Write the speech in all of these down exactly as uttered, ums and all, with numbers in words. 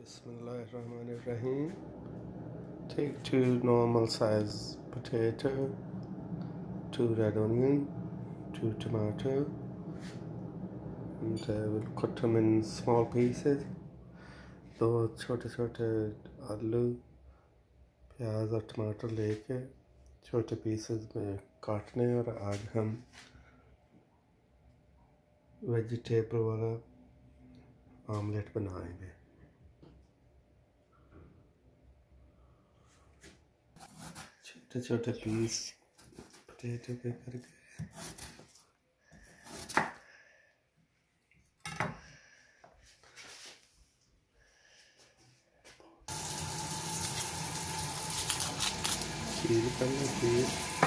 Bismillahirrahmanirrahim. Take two normal size potato, two red onion, two tomato, and uh, we'll cut them in small pieces. दो छोटे छोटे आलू, प्याज और टमाटर लेके छोटे पीसेस में काटने, और आज हम वेजिटेबल वाला ऑमलेट बनाएंगे। छोटे छोटे पीस पोटैटो के करके पील करना पील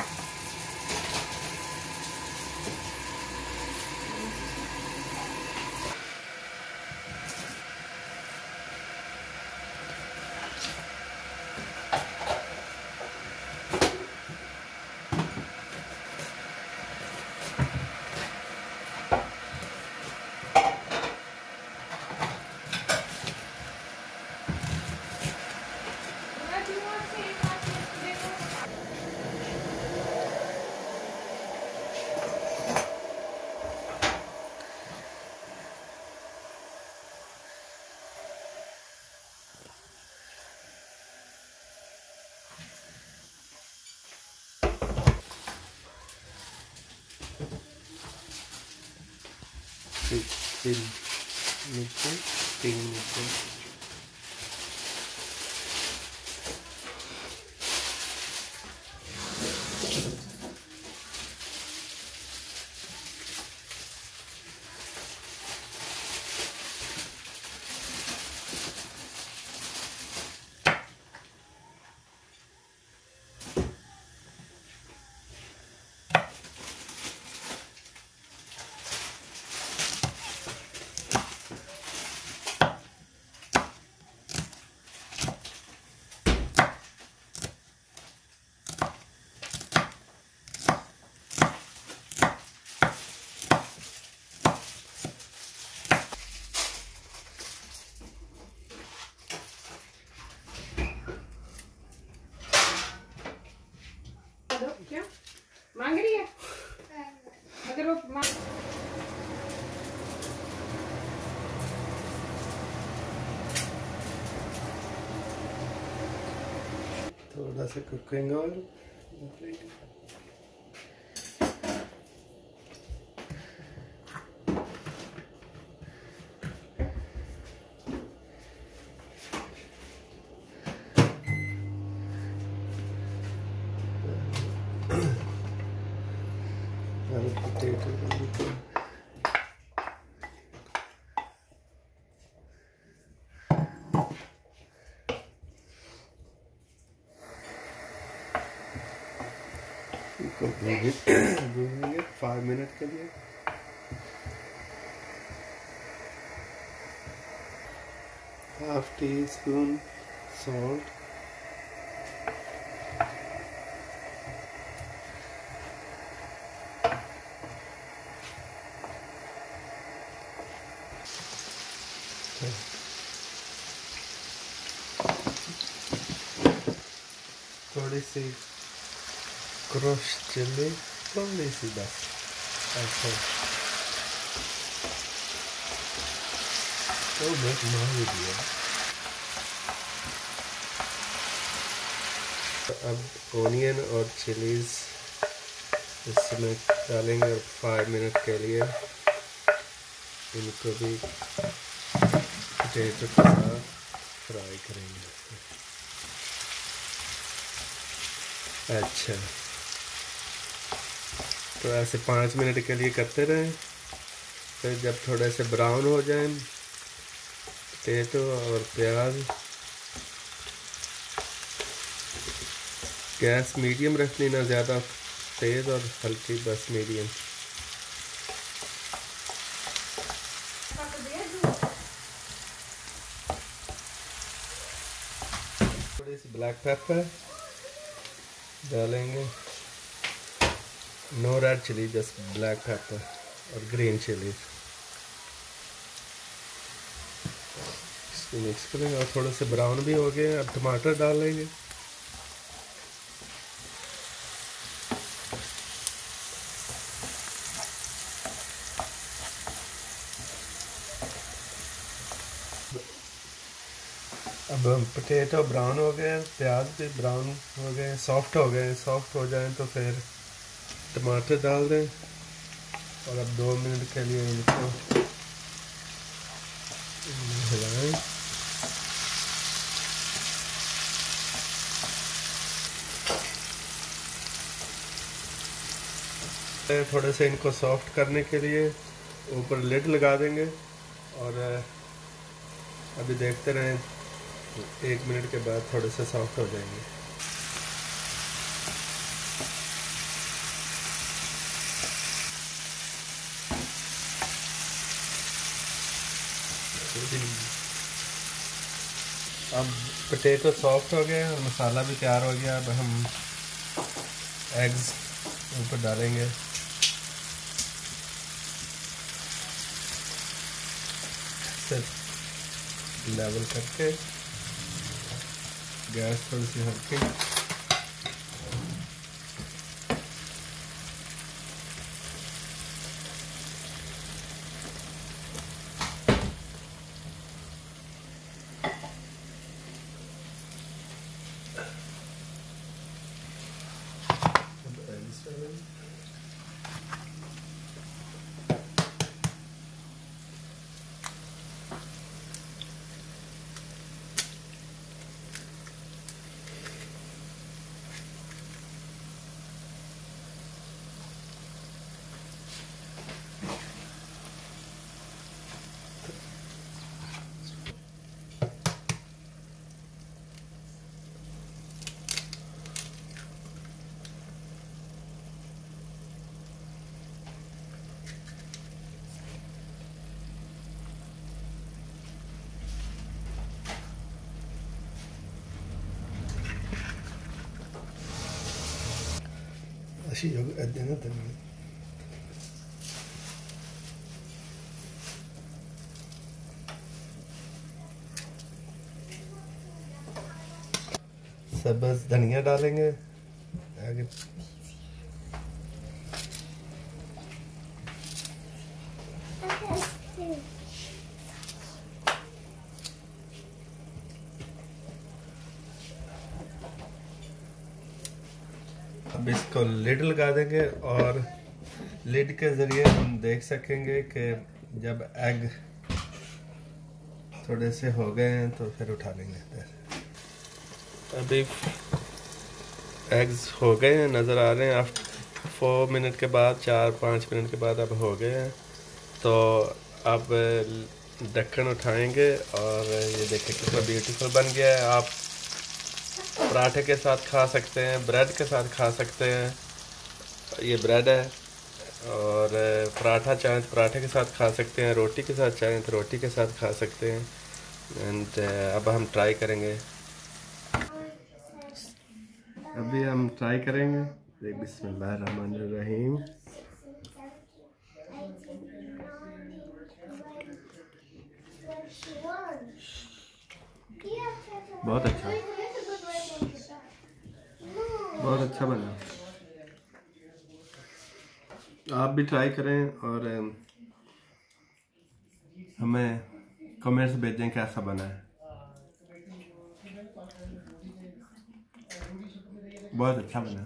तीन मिर्ची तीन मिर्ची क्या मांग रही है? अगर वो मांग... थोड़ा सा कुकिंग ऑयल, potato भूनेंगे फाइव मिनट के लिए। हाफ टी स्पून सॉल्ट, थोड़ी सी क्रश चिल्ली, थोड़ी सी बस ऐसे तो मैं मार दिया। तो अब ओनियन और चिलीज इसमें डालेंगे और फाइव मिनट के लिए इनको भी पोटैटो के साथ फ्राई करेंगे। अच्छा, तो ऐसे पाँच मिनट के लिए करते रहें। फिर जब थोड़े से ब्राउन हो जाए पोटैटो और प्याज, गैस मीडियम रखनी, ना ज़्यादा तेज़ और हल्की, बस मीडियम। थोड़ी सी ब्लैक पेपर डालेंगे, no red chilli, just black pepper और ग्रीन चिली। मिक्स करेंगे और थोड़े से ब्राउन भी हो गए। अब टमाटर डाल लेंगे। अब पोटैटो ब्राउन हो गए, प्याज भी ब्राउन हो गए, सॉफ्ट हो गए। सॉफ्ट हो जाएं तो फिर टमाटर डाल दें और अब दो मिनट के लिए इनको हिलाएं। थोड़े से इनको सॉफ्ट करने के लिए ऊपर लिड लगा देंगे और अभी देखते रहें, एक मिनट के बाद थोड़े से सॉफ्ट हो जाएंगे। अब पोटैटो सॉफ्ट हो गए और मसाला भी तैयार हो गया। अब हम एग्स ऊपर डालेंगे। लेवल करके गैस थोड़ी सी हल्की। Así yo adena también. सब्ज़ धनिया डालेंगे आगे। अब इसको लिड लगा देंगे और लिड के ज़रिए हम देख सकेंगे कि जब एग थोड़े से हो गए हैं तो फिर उठा लेंगे। अभी एग्स हो गए हैं, नज़र आ रहे हैं। आप फोर मिनट के बाद, चार पाँच मिनट के बाद अब हो गए हैं। तो अब ढक्कन उठाएंगे और ये देखें कितना ब्यूटीफुल बन गया है। आप पराठे के साथ खा सकते हैं, ब्रेड के साथ खा सकते हैं। ये ब्रेड है और पराठा चाहें तो पराठे के साथ खा सकते हैं, रोटी के साथ चाहें तो रोटी के साथ खा सकते हैं। एंड अब हम ट्राई करेंगे। अभी हम ट्राई करेंगे। बिस्मिल्लाहिर्रहमानिर्रहीम। बहुत अच्छा, बहुत अच्छा बना। आप भी ट्राई करें और हमें कमेंट्स भेजें कैसा बना है। बहुत अच्छा बना।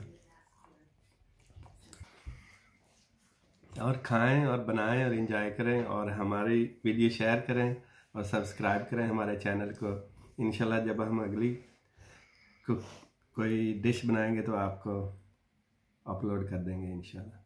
और खाएं और बनाएं और एंजॉय करें और हमारी वीडियो शेयर करें और सब्सक्राइब करें हमारे चैनल को। इंशाल्लाह जब हम अगली को, कोई डिश बनाएंगे तो आपको अपलोड कर देंगे इंशाल्लाह।